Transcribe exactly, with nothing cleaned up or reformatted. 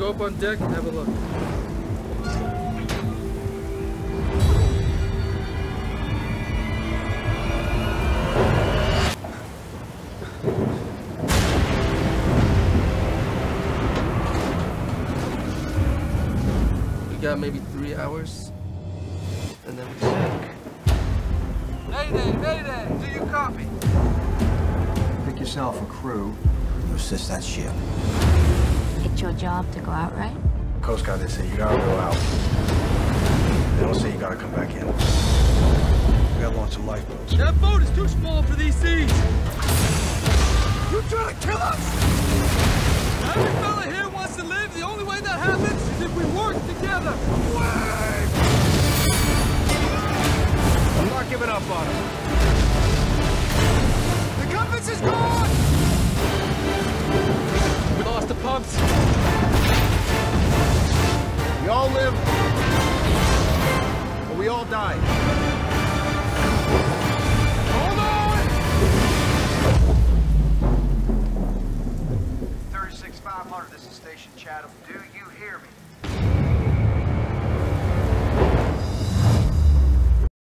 go up on deck and have a look. We got maybe three hours, and then we sink. Mayday, mayday! Do you copy? Pick yourself a crew. You assist that ship. It's your job to go out, right? Coast Guard, they say you gotta go out. They don't say you gotta come back in. We gotta launch some lifeboats. That boat is too small for these seas! You trying to kill us? Every fella here wants to live. The only way that happens is if we work together. Wait! I'm not giving up on him. The compass is gone! We lost the pumps. We all live, or we all die. Hold on! thirty-six five hundred, this is Station Chatham.